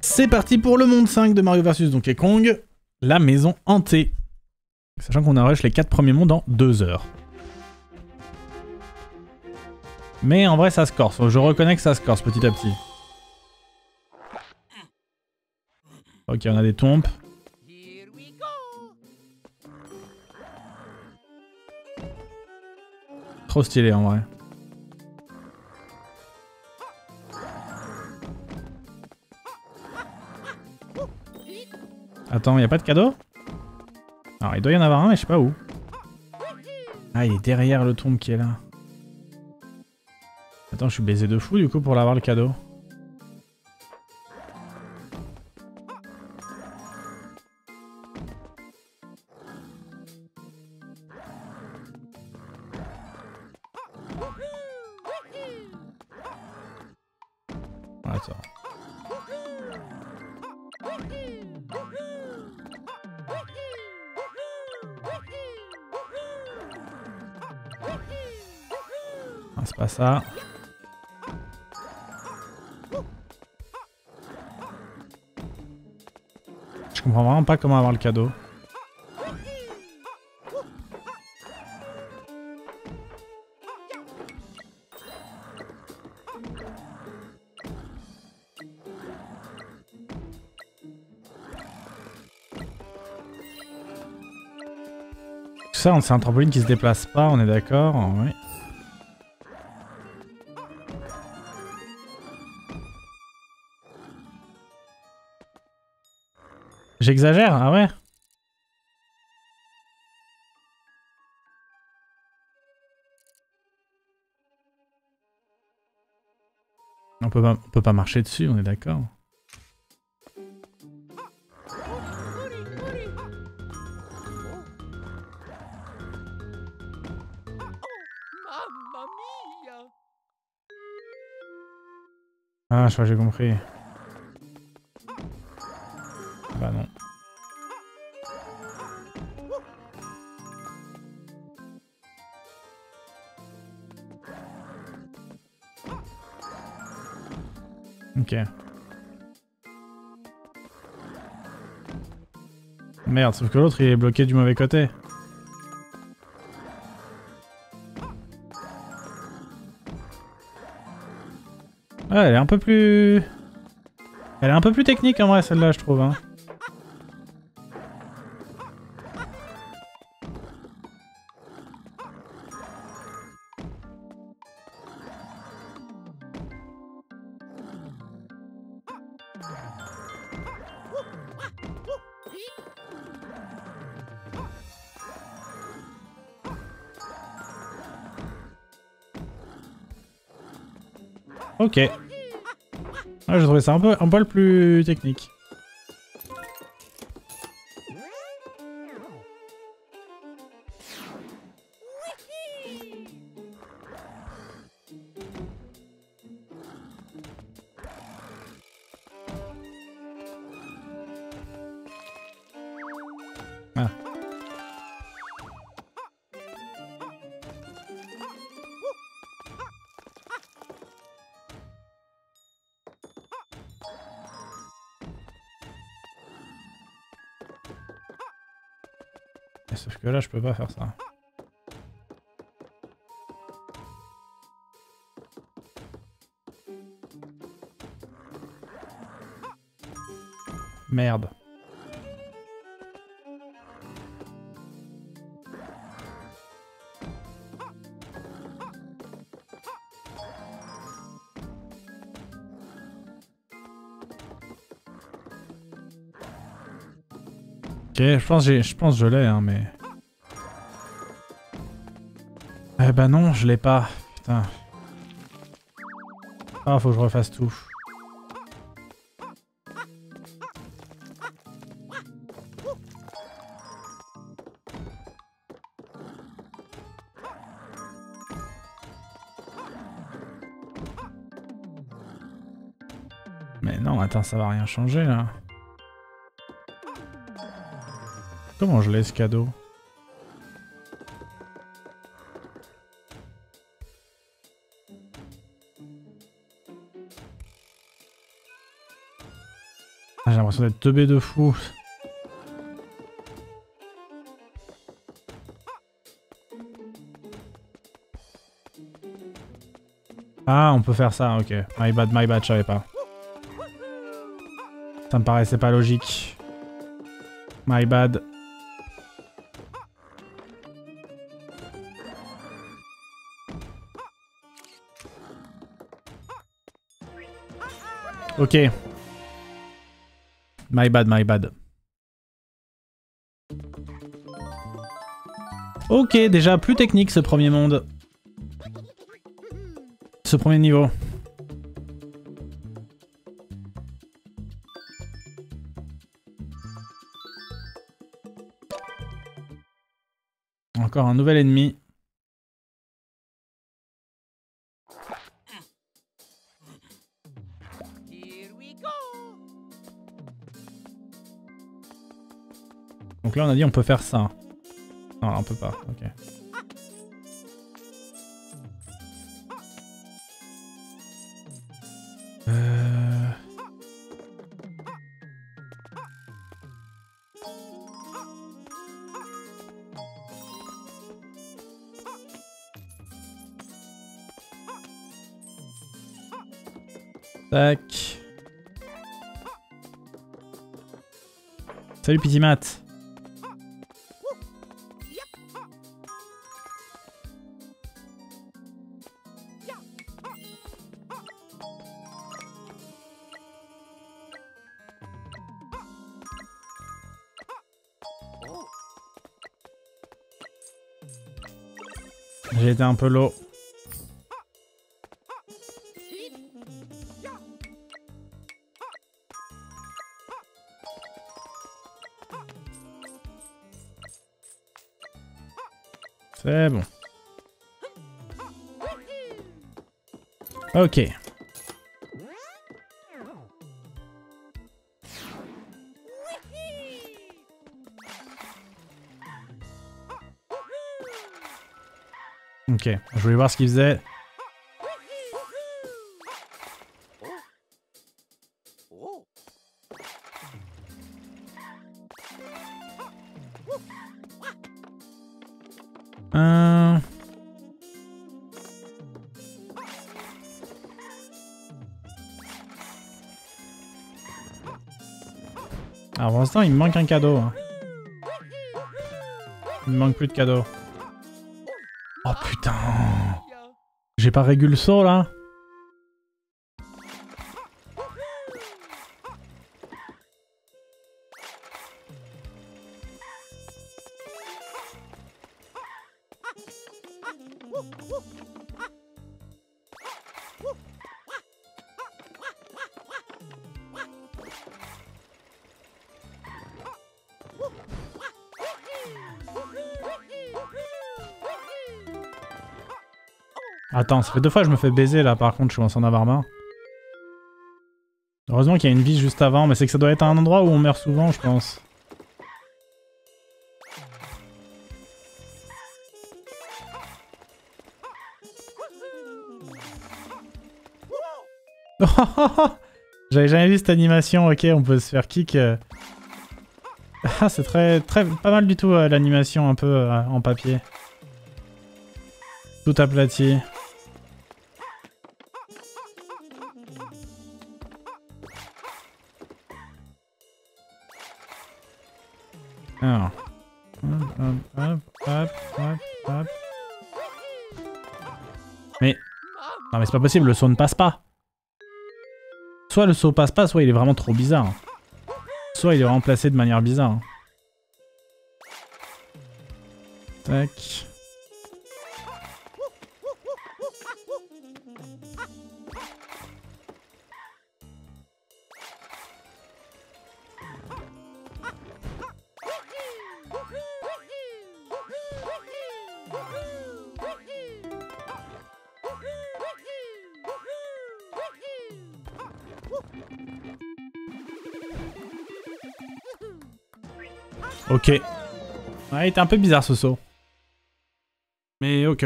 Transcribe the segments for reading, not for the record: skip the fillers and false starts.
C'est parti pour le monde 5 de Mario vs Donkey Kong, la maison hantée. Sachant qu'on a rush les 4 premiers mondes en 2 heures. Mais en vrai ça se corse, je reconnais que ça se corse petit à petit. Ok, on a des tombes. Trop stylé en vrai. Attends, y a pas de cadeau? Alors il doit y en avoir un mais je sais pas où. Ah, il est derrière le tombe qui est là. Attends, je suis baisé de fou du coup pour l'avoir le cadeau. Attends. Ah, c'est pas ça. Je comprends vraiment pas comment avoir le cadeau. Ça, c'est un trampoline qui se déplace pas, on est d'accord? Oui. J'exagère, ah ouais? On peut pas marcher dessus, on est d'accord? Ah, je crois que j'ai compris. Bah non. Ok. Merde, sauf que l'autre il est bloqué du mauvais côté. Ouais, elle est un peu plus... Elle est un peu plus technique en vrai celle-là je trouve. Hein. Ok. Ouais, j'ai trouvé ça un poil plus technique. Ah. Sauf que là je peux pas faire ça. Merde. Ok, je pense que je l'ai, hein, mais... Eh ben non, je l'ai pas. Putain. Ah, faut que je refasse tout. Mais non, attends, ça va rien changer, là. Comment je l'ai, ce cadeau? J'ai l'impression d'être teubé de fou. Ah, on peut faire ça, ok. My bad, je savais pas. Ça me paraissait pas logique. My bad. Ok. My bad. Ok, déjà plus technique ce premier monde. Ce premier niveau. Encore un nouvel ennemi. Donc là on a dit on peut faire ça. Non, là, on peut pas, ok. Tac. Salut Petit Mat. J'ai été un peu low. C'est bon. Ok. Ok, je voulais voir ce qu'il faisait. Alors pour l'instant il me manque un cadeau. Hein. Il me manque plus de cadeaux. Oh putain. J'ai pas régulé le saut là. Attends, ça fait 2 fois que je me fais baiser là, par contre, je commence à en avoir marre. Heureusement qu'il y a une vie juste avant, mais c'est que ça doit être un endroit où on meurt souvent, je pense. J'avais jamais vu cette animation, ok, on peut se faire kick. Ah, c'est pas mal du tout l'animation un peu en papier. Tout aplati. Alors. Hop. Mais... Non mais c'est pas possible, le saut ne passe pas. Soit le saut passe pas, soit il est vraiment trop bizarre. Soit il est remplacé de manière bizarre. Tac. Ok. Ouais, il était un peu bizarre ce saut. Mais ok.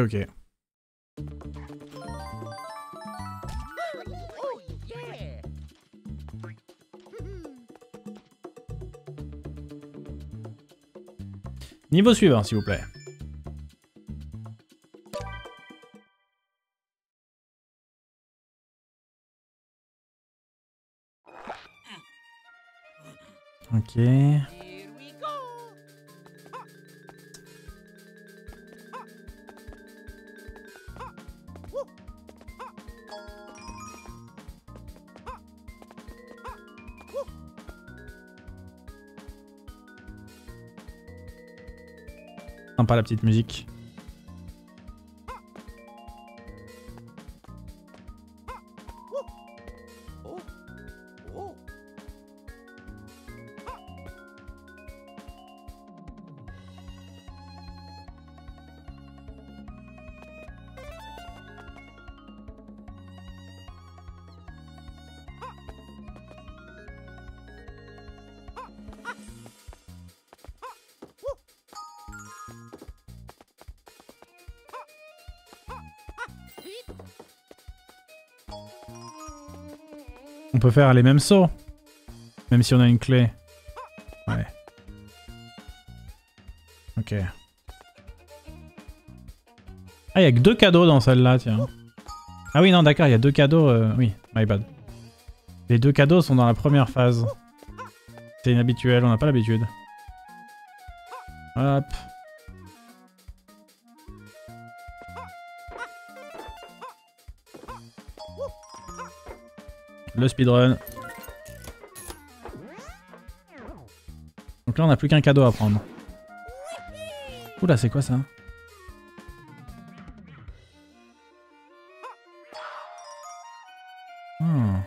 Niveau suivant, s'il vous plaît. Ok. Sympa la petite musique. On peut faire les mêmes sauts. Même si on a une clé. Ouais. Ok. Ah, il y a que 2 cadeaux dans celle-là, tiens. Ah oui, non, d'accord, il y a 2 cadeaux. Oui, my bad. Les 2 cadeaux sont dans la première phase. C'est inhabituel, on n'a pas l'habitude. Hop. Le speedrun. Donc là, on n'a plus qu'un cadeau à prendre. Oula, c'est quoi ça? Hmm.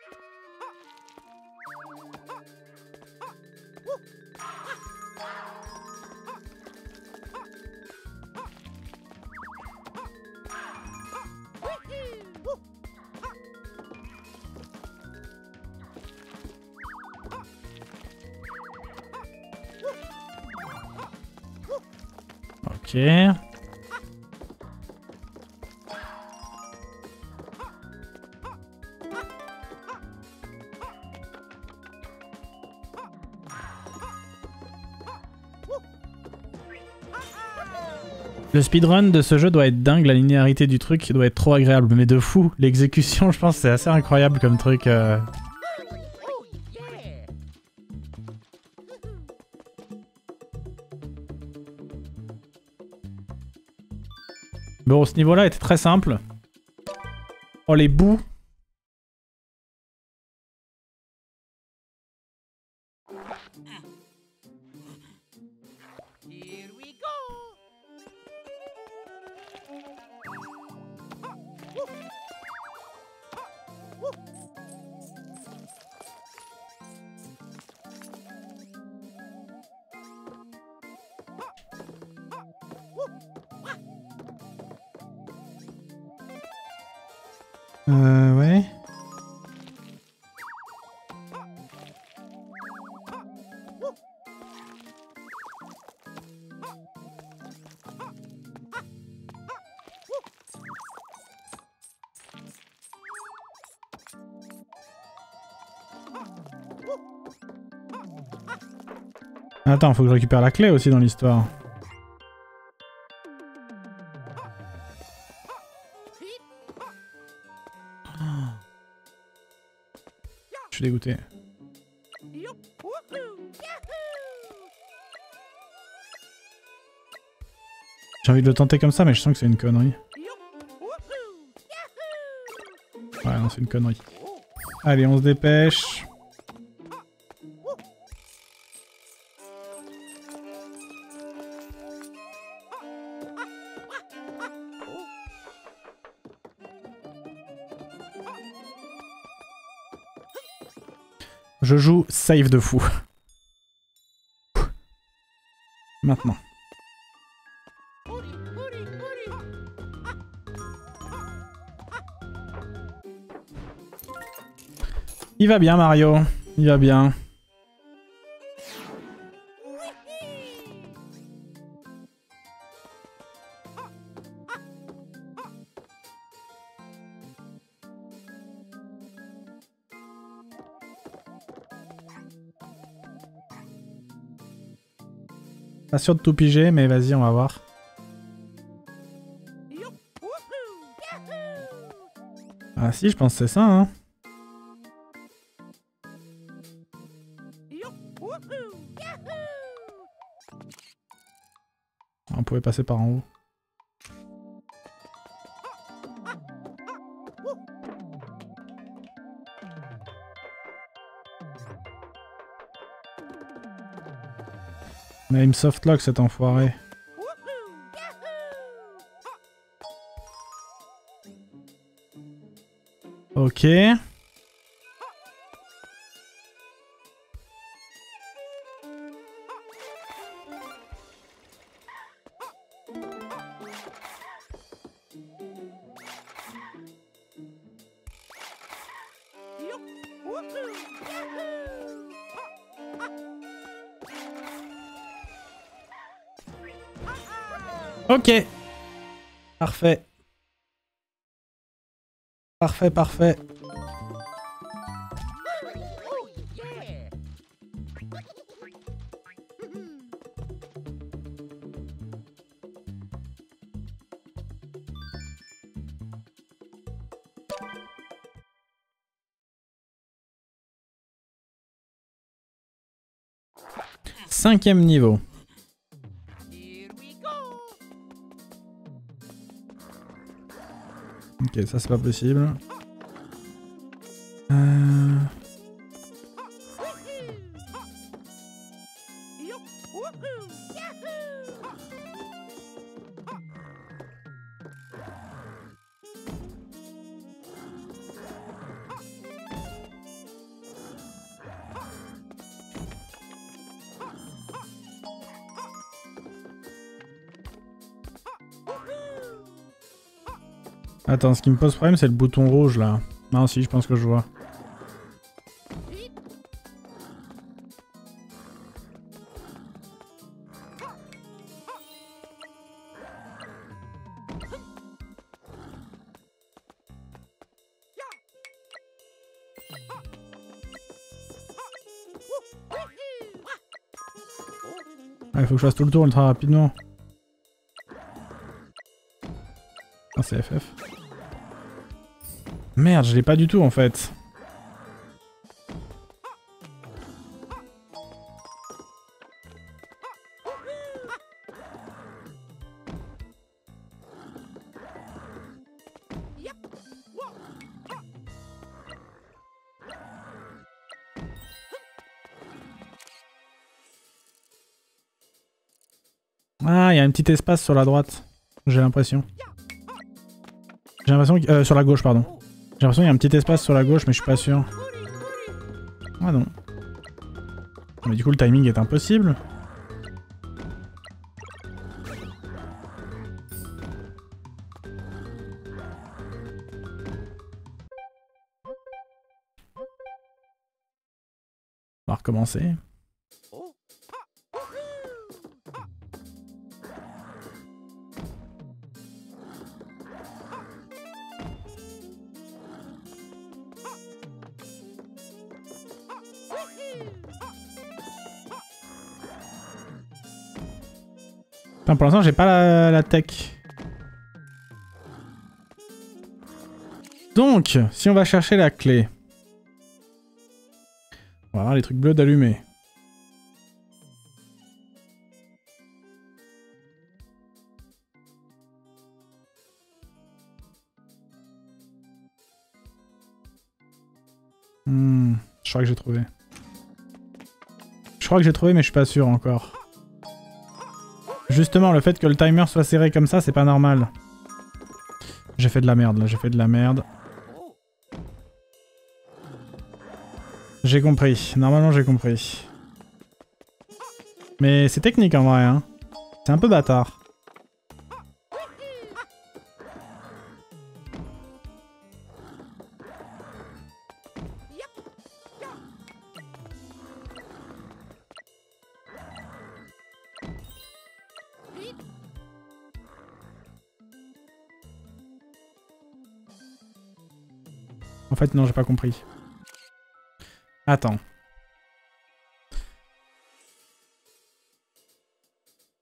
Ok. Le speedrun de ce jeu doit être dingue, la linéarité du truc doit être trop agréable, mais de fou. L'exécution, je pense, c'est assez incroyable comme truc. Bon, ce niveau-là était très simple. Oh, les bouts. Ouais. Attends, faut que je récupère la clé aussi dans l'histoire. Je suis dégoûté. J'ai envie de le tenter comme ça, mais je sens que c'est une connerie. Ouais, non, c'est une connerie. Allez, on se dépêche. Je joue save de fou. Maintenant. Il va bien Mario, il va bien. Pas sûr de tout piger, mais vas-y, on va voir. Ah si, je pense que c'est ça, hein. On pouvait passer par en haut. Mais il me softlock cet enfoiré. Ok. Ok. Parfait. Parfait, parfait. Cinquième niveau. Ok, ça c'est pas possible. Attends, ce qui me pose problème, c'est le bouton rouge là. Non, si, je pense que je vois. Ah, il faut que je fasse tout le tour ultra rapidement. Ah, c'est FF. Merde, je l'ai pas du tout en fait. Ah, il y a un petit espace sur la droite. J'ai l'impression. J'ai l'impression que... sur la gauche, pardon. J'ai l'impression qu'il y a un petit espace sur la gauche, mais je suis pas sûr. Ah non. Mais du coup, le timing est impossible. On va recommencer. Enfin, pour l'instant, j'ai pas la tech. Donc, si on va chercher la clé, on va avoir les trucs bleus d'allumer. Je crois que j'ai trouvé. Je crois que j'ai trouvé, mais je suis pas sûr encore. Justement, le fait que le timer soit serré comme ça, c'est pas normal. J'ai fait de la merde, là, j'ai fait de la merde. J'ai compris, normalement j'ai compris. Mais c'est technique en vrai, hein. C'est un peu bâtard. En fait, non, j'ai pas compris. Attends.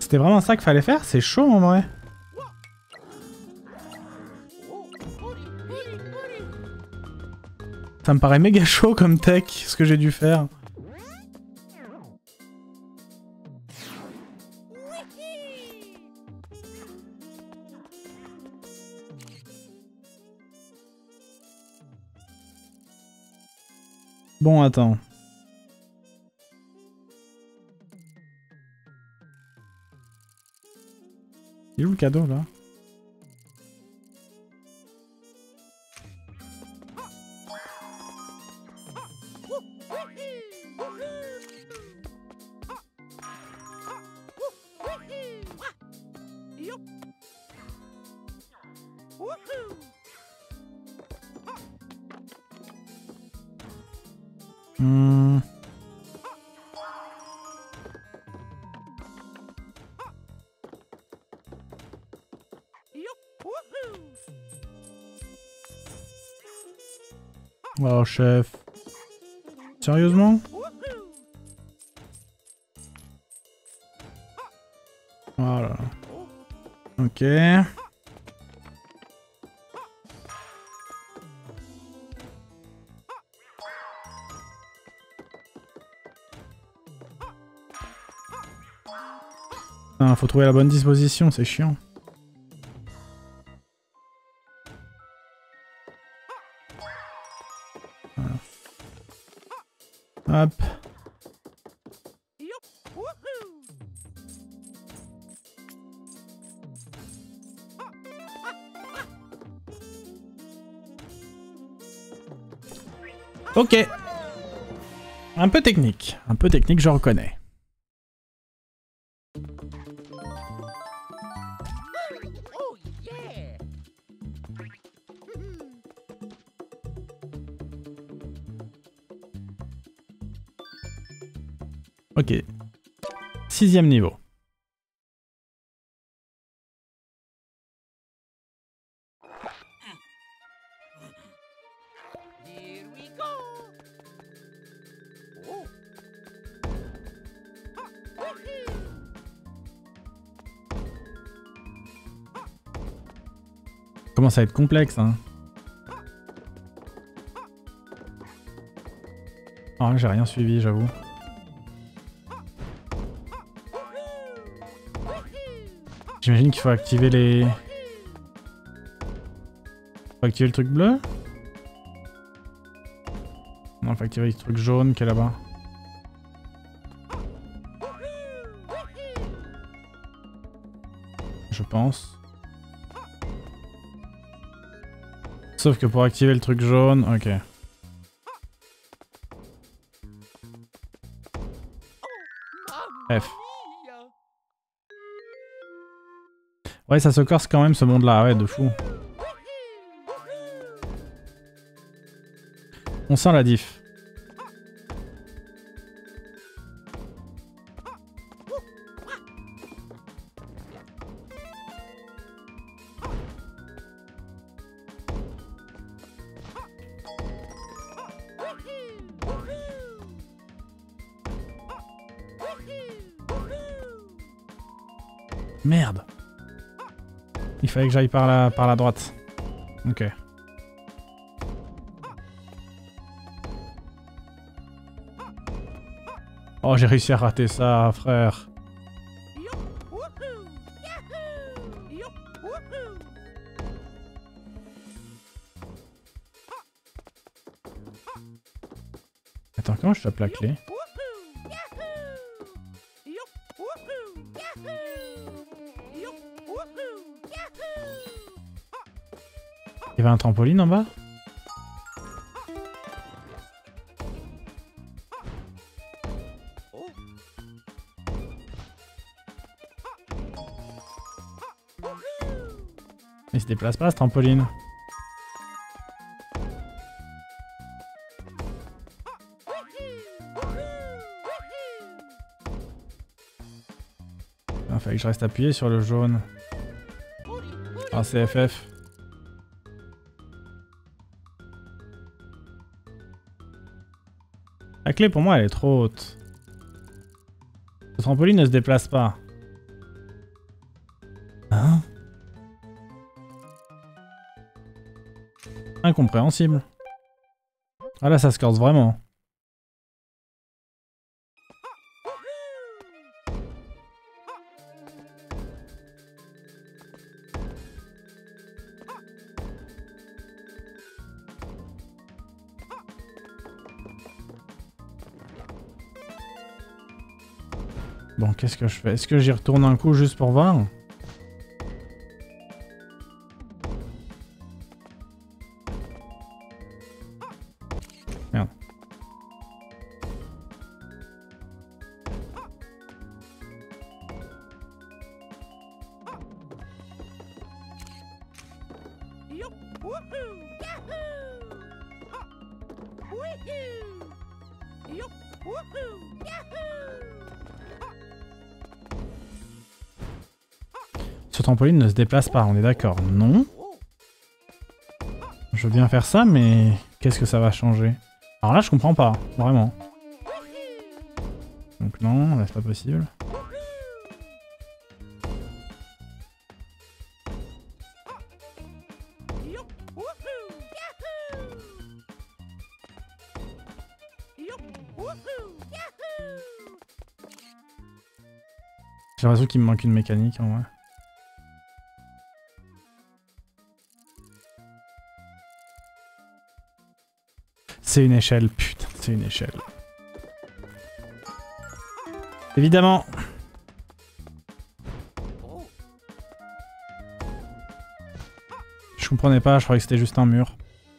C'était vraiment ça qu'il fallait faire? C'est chaud en vrai. Ça me paraît méga chaud comme tech, ce que j'ai dû faire. Bon, attends. Il est où le cadeau là? Oh chef. Sérieusement? Voilà. Ok. Ah, faut trouver la bonne disposition, c'est chiant. Voilà. Hop. Ok. Un peu technique, je reconnais. Ok. 6e niveau. Commence à être complexe, hein. Oh, j'ai rien suivi, j'avoue. J'imagine qu'il faut activer les... Faut activer le truc bleu? Non, faut activer le truc jaune qui est là-bas. Je pense. Sauf que pour activer le truc jaune, ok. F. Ouais, ça se corse quand même ce monde-là, ouais, de fou. On sent la diff. Merde. Il fallait que j'aille par la droite. Ok. Oh, j'ai réussi à rater ça, frère. Attends, comment je tape la clé? Il y avait un trampoline en bas? Il se déplace pas ce trampoline. Il fallait que je reste appuyé sur le jaune. Ah, c'est FF. La clé pour moi elle est trop haute. Le trampoline ne se déplace pas. Incompréhensible. Ah là, ça se corse vraiment. Bon, qu'est-ce que je fais? Est-ce que j'y retourne un coup juste pour voir? Merde. Ce trampoline ne se déplace pas, on est d'accord? Non. Je veux bien faire ça, mais qu'est-ce que ça va changer? Alors là, je comprends pas, vraiment. Donc non, là c'est pas possible. J'ai l'impression qu'il me manque une mécanique en vrai. C'est une échelle, putain, c'est une échelle. Évidemment. Je comprenais pas, je croyais que c'était juste un mur.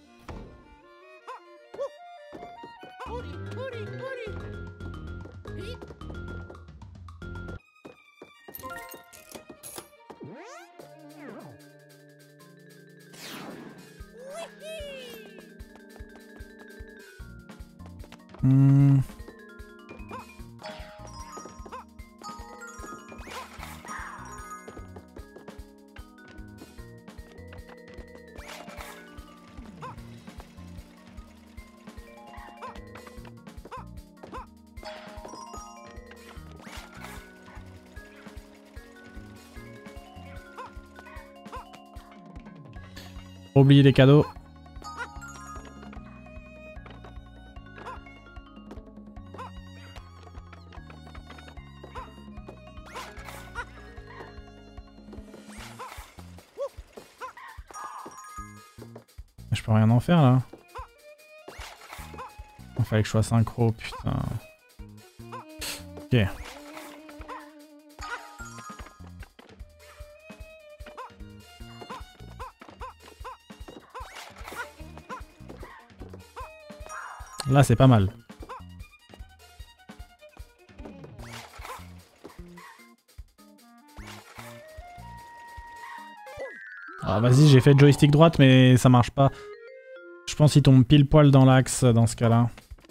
Oublier les cadeaux. Je peux rien en faire là. Il fallait que je sois synchro, putain. Ok. Là, c'est pas mal. Ah, vas-y, j'ai fait joystick droite, mais ça marche pas. Je pense qu'il tombe pile poil dans l'axe dans ce cas-là.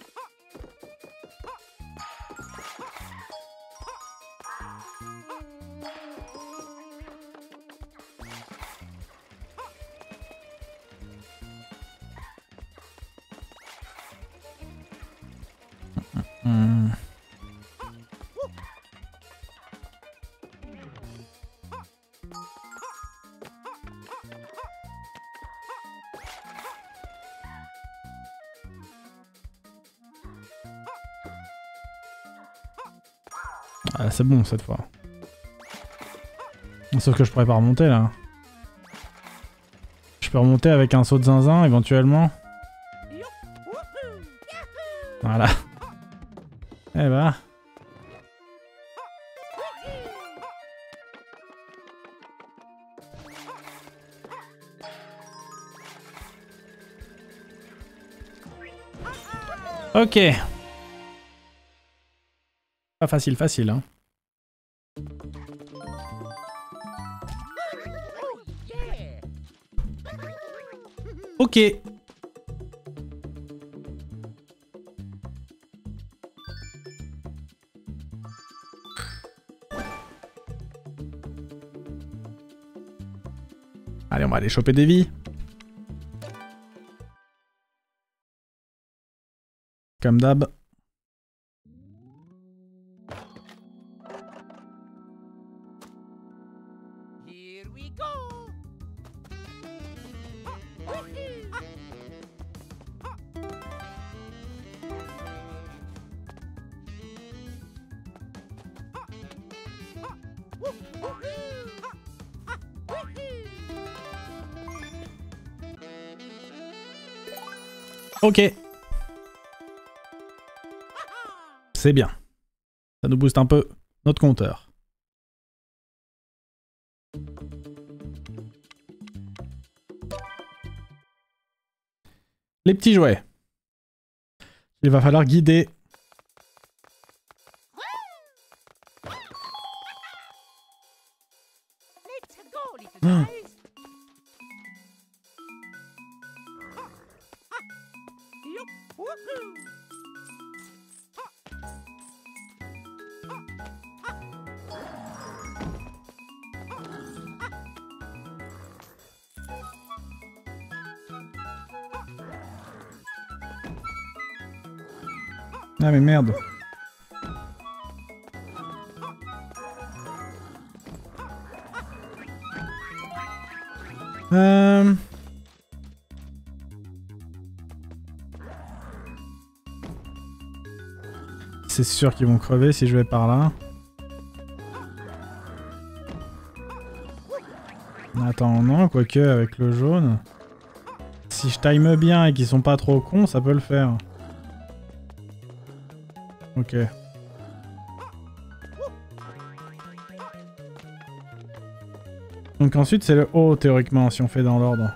Ah, c'est bon cette fois. Sauf que je pourrais pas remonter là. Je peux remonter avec un saut de zinzin éventuellement. Voilà. Eh bah. Ok. Pas facile, facile, hein. Ok. Allez, on va aller choper des vies. Comme d'hab. Ok. C'est bien. Ça nous booste un peu notre compteur. Les petits jouets. Il va falloir guider. Ah. Ah mais merde. C'est sûr qu'ils vont crever si je vais par là. Attends, non, quoique avec le jaune. Si je time bien et qu'ils sont pas trop cons, ça peut le faire. Ok. Donc ensuite c'est le haut théoriquement si on fait dans l'ordre.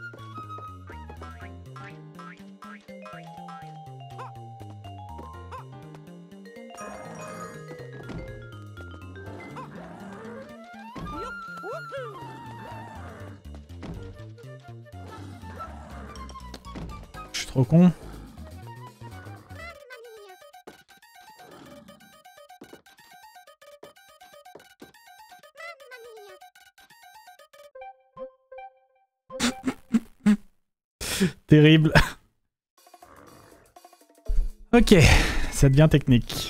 Je suis trop con. Terrible. Ok, ça devient technique.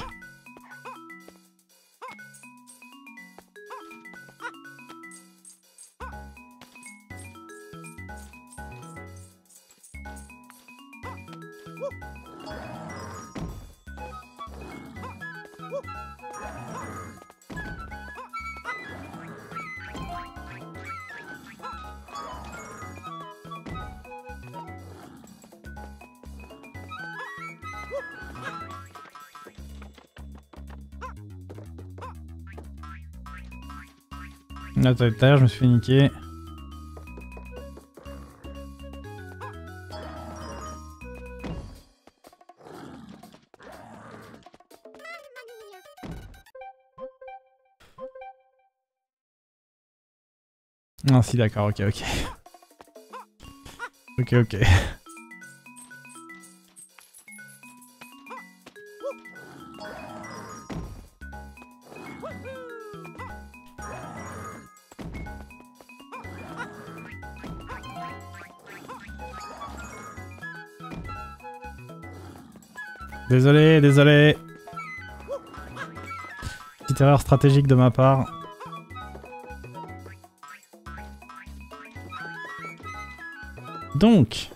Là, tout à l'heure, je me suis fait niquer. Ah si, d'accord, ok, ok. Ok, ok. Désolé, désolé. Petite erreur stratégique de ma part. Donc.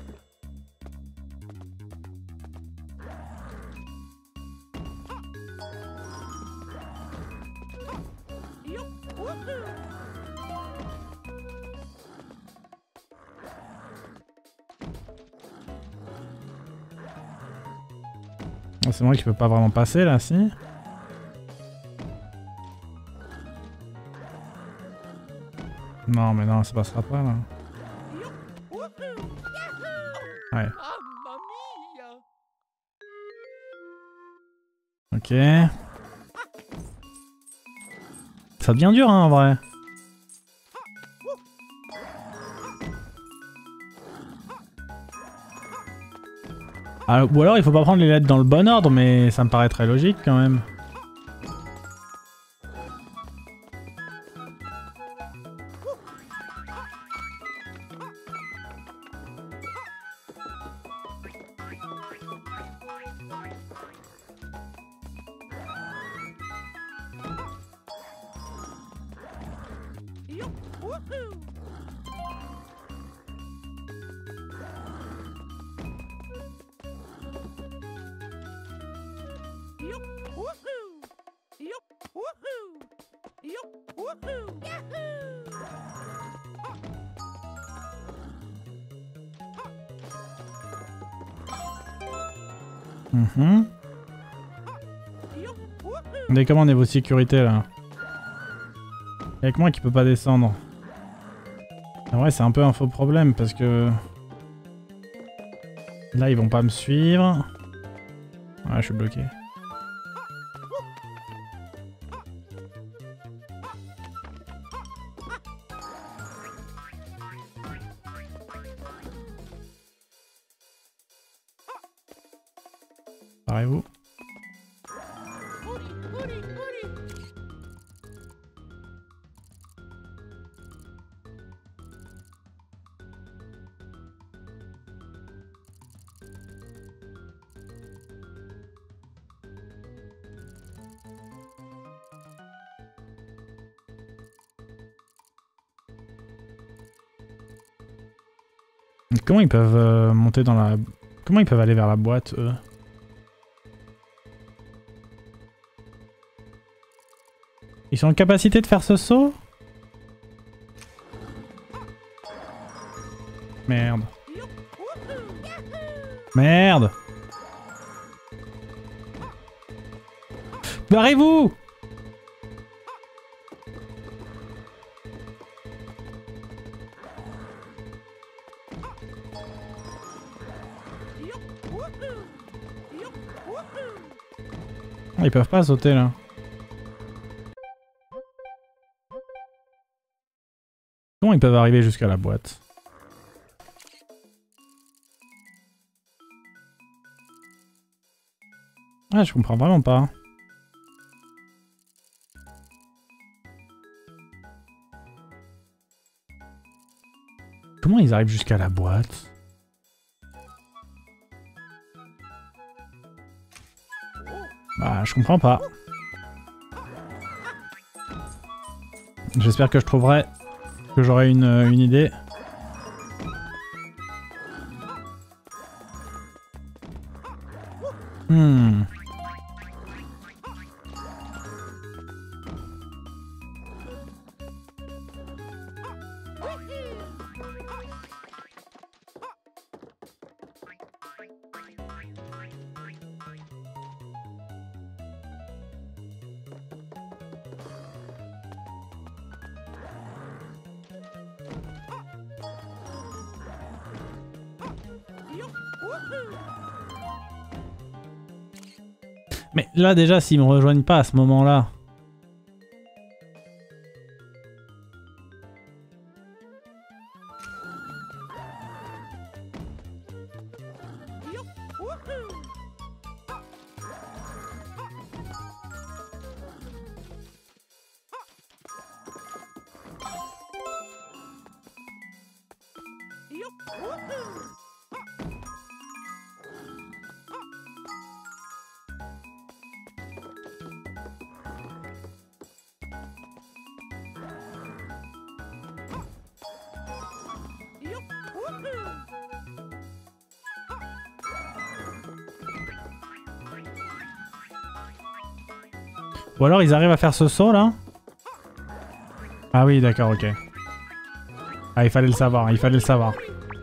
C'est vrai que je peux pas vraiment passer là, si? Non, mais non, ça passera pas là. Ouais. Ok. Ça devient dur, hein, en vrai. Ah, ou alors il faut pas prendre les lettres dans le bon ordre, mais ça me paraît très logique quand même. Mais comment niveau sécurité là? Avec moi qui peut pas descendre. En vrai c'est un peu un faux problème parce que... Là ils vont pas me suivre. Ouais je suis bloqué. Parez-vous. Comment ils peuvent monter dans la... Comment ils peuvent aller vers la boîte, eux? Ils sont en capacité de faire ce saut? Merde. Merde! Barrez-vous! Ils peuvent pas sauter là. Comment ils peuvent arriver jusqu'à la boîte? Ah, je comprends vraiment pas. Comment ils arrivent jusqu'à la boîte? Bah, je comprends pas. J'espère que je trouverai... que j'aurai une idée. Mais là déjà s'ils me rejoignent pas à ce moment-là. Ou alors ils arrivent à faire ce saut là? Ah oui d'accord, ok. Ah il fallait le savoir, il fallait le savoir.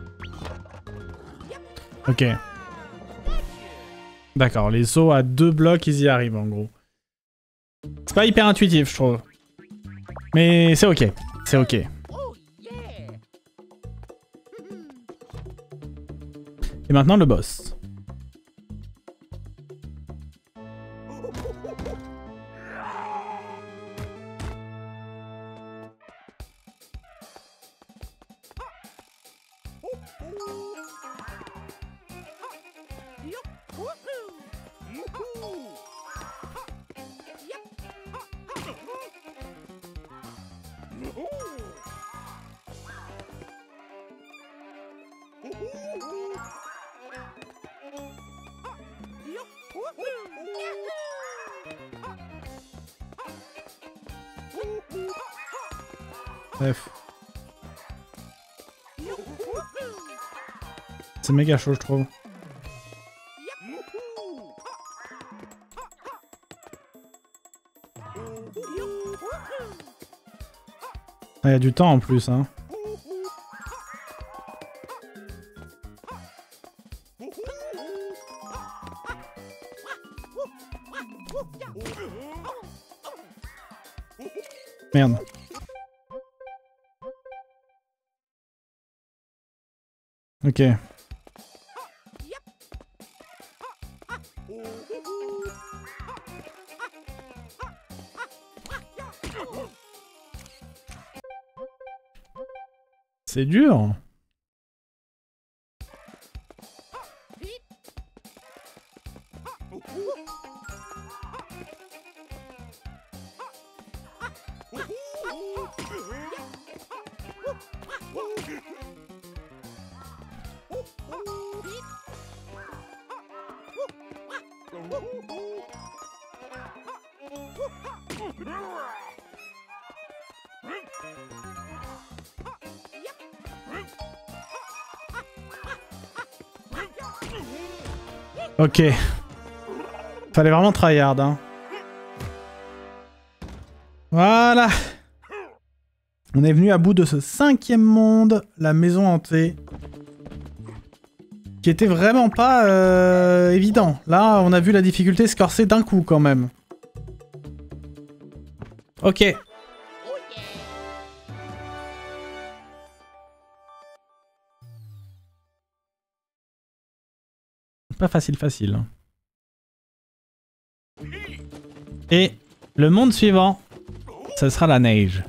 Ok. D'accord, les sauts à 2 blocs ils y arrivent en gros. C'est pas hyper intuitif je trouve. Mais c'est ok, c'est ok. Et maintenant le boss. Bref. C'est méga chaud je trouve. Il y a du temps en plus hein. Merde. Ok. C'est dur. Ok. Fallait vraiment tryhard, hein. Voilà. On est venu à bout de ce 5e monde, la maison hantée. Qui était vraiment pas évident. Là, on a vu la difficulté se corser d'un coup quand même. Ok. Pas facile, facile. Et le monde suivant, ce sera la neige.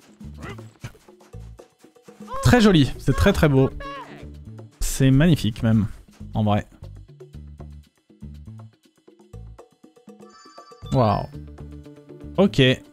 Très joli, c'est très très beau. C'est magnifique même, en vrai. Waouh. Ok.